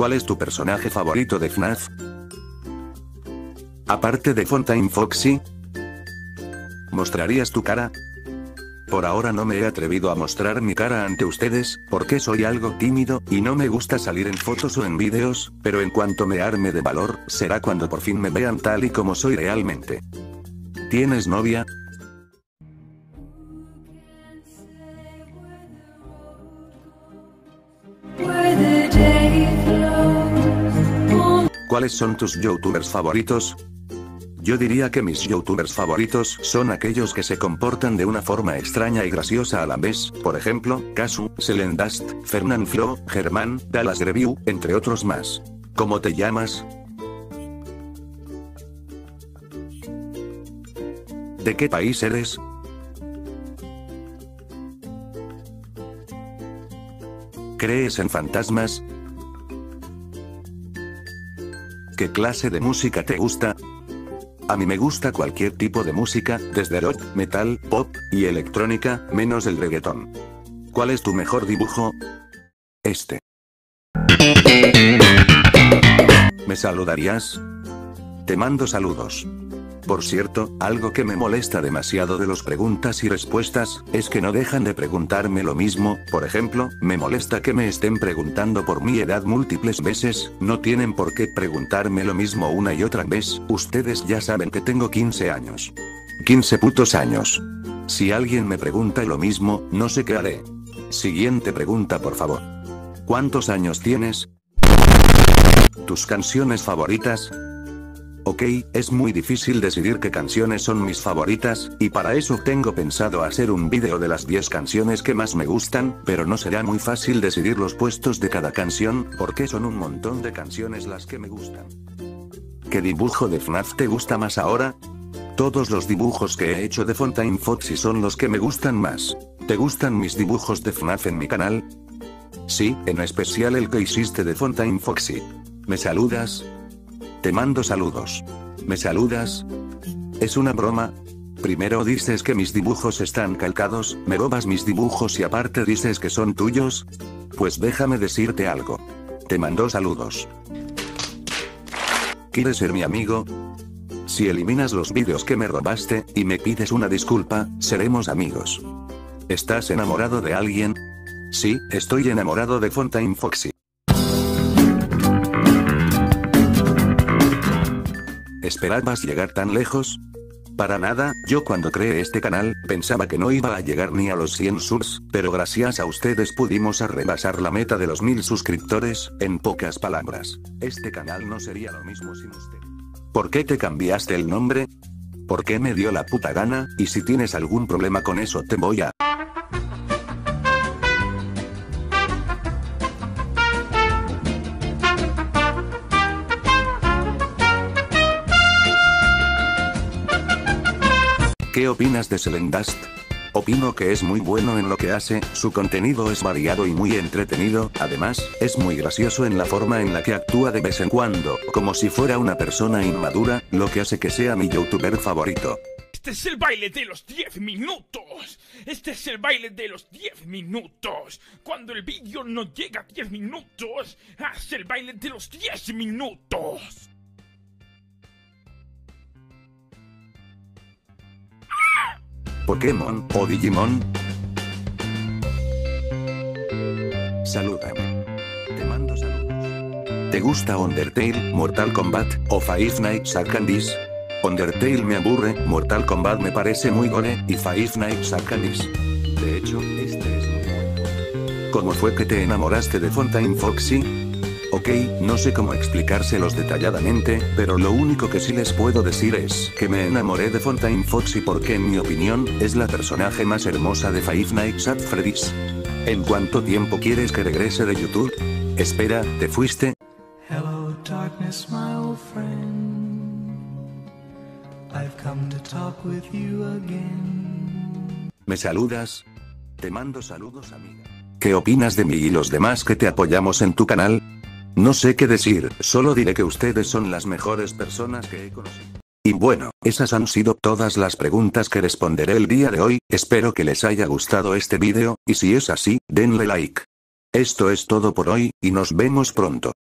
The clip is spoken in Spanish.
¿Cuál es tu personaje favorito de FNAF? Aparte de Fontaine Foxy, ¿mostrarías tu cara? Por ahora no me he atrevido a mostrar mi cara ante ustedes, porque soy algo tímido, y no me gusta salir en fotos o en vídeos, pero en cuanto me arme de valor, será cuando por fin me vean tal y como soy realmente. ¿Tienes novia? ¿Cuáles son tus youtubers favoritos? Yo diría que mis youtubers favoritos son aquellos que se comportan de una forma extraña y graciosa a la vez, por ejemplo, Casu, Selendust, Fernanfloo, Germán, Dallas Review, entre otros más. ¿Cómo te llamas? ¿De qué país eres? ¿Crees en fantasmas? ¿Qué clase de música te gusta? A mí me gusta cualquier tipo de música, desde rock, metal, pop, y electrónica, menos el reggaetón. ¿Cuál es tu mejor dibujo? Este. ¿Me saludarías? Te mando saludos. Por cierto, algo que me molesta demasiado de los preguntas y respuestas, es que no dejan de preguntarme lo mismo. Por ejemplo, me molesta que me estén preguntando por mi edad múltiples veces, no tienen por qué preguntarme lo mismo una y otra vez, ustedes ya saben que tengo 15 años. 15 putos años. Si alguien me pregunta lo mismo, no sé qué haré. Siguiente pregunta por favor. ¿Cuántos años tienes? ¿Tus canciones favoritas? Ok, es muy difícil decidir qué canciones son mis favoritas, y para eso tengo pensado hacer un vídeo de las 10 canciones que más me gustan, pero no será muy fácil decidir los puestos de cada canción, porque son un montón de canciones las que me gustan. ¿Qué dibujo de FNAF te gusta más ahora? Todos los dibujos que he hecho de Fontaine Foxy son los que me gustan más. ¿Te gustan mis dibujos de FNAF en mi canal? Sí, en especial el que hiciste de Fontaine Foxy. ¿Me saludas? Te mando saludos. ¿Me saludas? ¿Es una broma? Primero dices que mis dibujos están calcados, me robas mis dibujos y aparte dices que son tuyos. Pues déjame decirte algo. Te mando saludos. ¿Quieres ser mi amigo? Si eliminas los vídeos que me robaste, y me pides una disculpa, seremos amigos. ¿Estás enamorado de alguien? Sí, estoy enamorado de Fontaine Foxy. ¿Esperabas llegar tan lejos? Para nada, yo cuando creé este canal, pensaba que no iba a llegar ni a los 100 subs, pero gracias a ustedes pudimos rebasar la meta de los 1000 suscriptores, en pocas palabras. Este canal no sería lo mismo sin usted. ¿Por qué te cambiaste el nombre? ¿Por qué me dio la puta gana? Y si tienes algún problema con eso te voy a... ¿Qué opinas de Selendust? Opino que es muy bueno en lo que hace, su contenido es variado y muy entretenido, además, es muy gracioso en la forma en la que actúa de vez en cuando, como si fuera una persona inmadura, lo que hace que sea mi youtuber favorito. Este es el baile de los 10 minutos. Este es el baile de los 10 minutos. Cuando el vídeo no llega a 10 minutos, haz el baile de los 10 minutos. Pokémon o Digimon. Salúdame. Te mando saludos. ¿Te gusta Undertale, Mortal Kombat o Five Nights at Freddy's? Undertale me aburre, Mortal Kombat me parece muy gore, y Five Nights at Freddy's. De hecho, este es muy bueno. ¿Cómo fue que te enamoraste de Fontaine Foxy? Ok, no sé cómo explicárselos detalladamente, pero lo único que sí les puedo decir es que me enamoré de Fontaine Foxy porque en mi opinión, es la personaje más hermosa de Five Nights at Freddy's. ¿En cuánto tiempo quieres que regrese de YouTube? Espera, ¿te fuiste? Hello darkness, my old friend. I've come to talk with you again. ¿Me saludas? Te mando saludos, amiga. ¿Qué opinas de mí y los demás que te apoyamos en tu canal? No sé qué decir, solo diré que ustedes son las mejores personas que he conocido. Y bueno, esas han sido todas las preguntas que responderé el día de hoy, espero que les haya gustado este vídeo, y si es así, denle like. Esto es todo por hoy, y nos vemos pronto.